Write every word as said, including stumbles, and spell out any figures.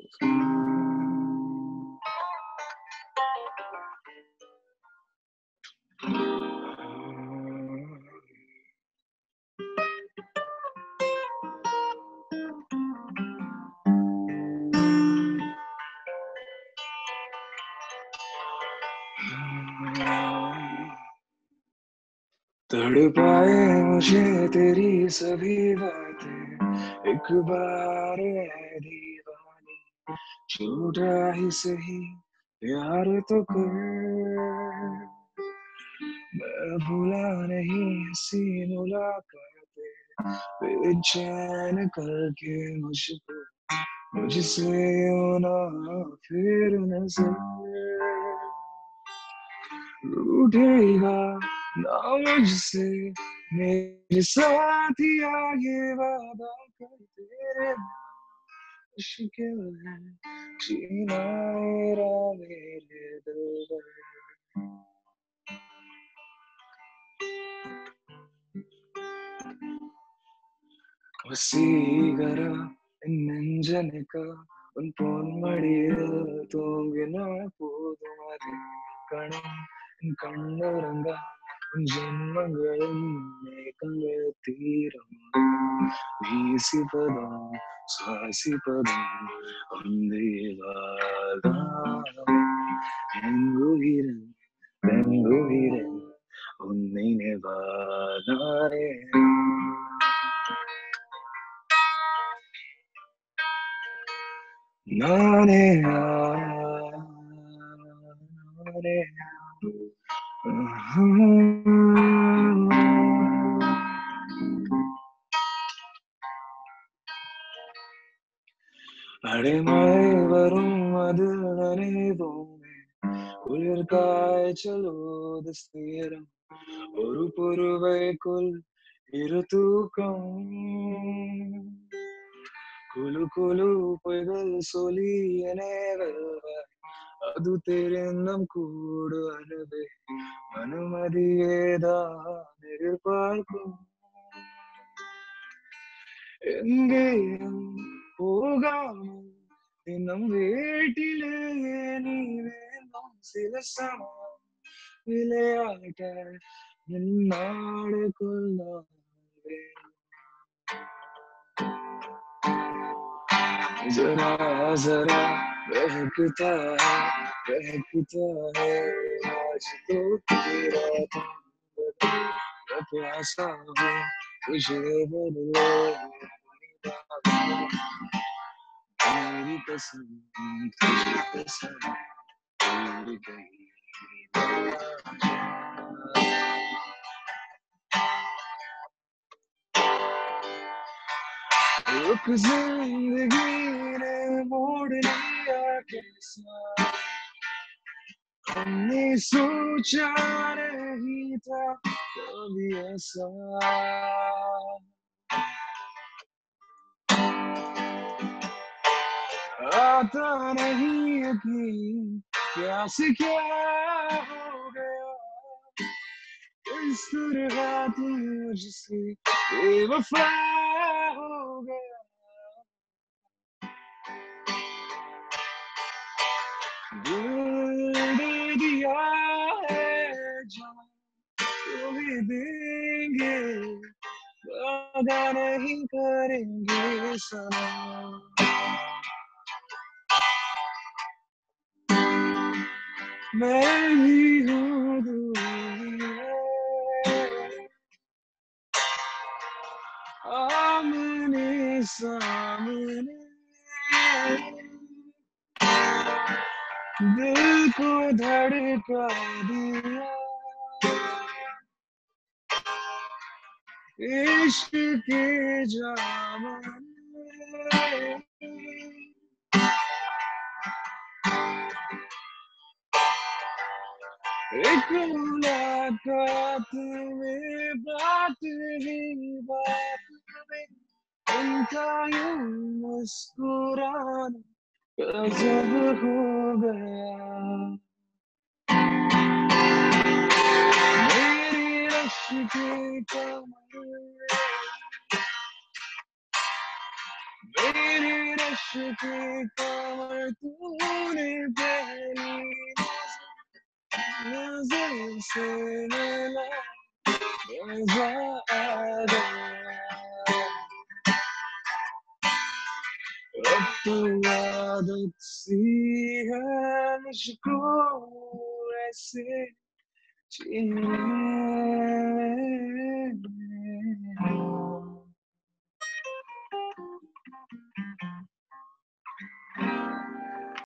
तड़पाए मुझे तेरी सभी बातें, एक बार ऐ दीवानी, छोटा ही सही प्यार तो कर। मैं भूला नहीं हंसी मुलाकातें, बेचैन करके मुझको, मुझसे यूं ना फिर नजर। रूठेगा ना मुझसे मेरे साथिया, ये वादा कर तेरे मुश्किल है जीना मेरा मेरे दिल पर। ವಸೀಗರ ನೆಂಜನಕ ಒಂದು ಫೋನ್ ಮಾಡಿಯಲ್ ತೂಂಗಿನ ಪೋದು ಮರೆ ಕಣ ಕಣ್ಣರಂಗ ಜನ್ಮಗಳನ್ನೇ ಕಳೆತೀರಂ வீசி பதம் சுவாசி பதம் ஒந்தேவாதாம் எங்குயிரன் பெங்குயிரன் உன்னை நெவாதாரே. நானே நானே அடைமழை வரும் அது நனைவோமே, குளிர் காய்ச்சலோது சேரும் ஒரு புருவைக்குள் இரு தூக்கம். குலு குலு பொய்கள் சொல்லி என்னை வெல்வாய், அது தெரிந்தும் கூட அறவே அனுமதியேதான் எதிர்பார்க்கும். எங்கேயும் போகாமல் தினம் வீட்டிலேயே நீ வேண்டும், சில சமயம் விளையாட்ட நாடுக்குள் நான் வேண்டும். जरा जरा बहकता है बहकता है आज तो तेरा तन बदल, मैं प्यासा हूँ तुझे बदले मेरी कसम तुझे कसम तेरी कहीं रुक जिंदगी ने मोड़ लिया कैसा, हमने सोचा नहीं था कभी ऐसा. आता नहीं यकीन क्या से क्या हो गया, इस तरह तू मुझसे बेवफा हो गया. दिल दे दिया है जान तो भी देंगे, वादा नहीं करेंगे सनम. मैं भी हूँ दूरी है, आमने सामने दिल को धड़का दिया, इश्क के जाम एक मुलाकात में बात ही बात में उनका यूं मुस्कुराना गजब हो गया. मेरी रश की कमर मेरी रश की कमर पर तूने पहली नजर से मिला मजा आ गया अब तो आदत सी है मुझको ऐसे जीने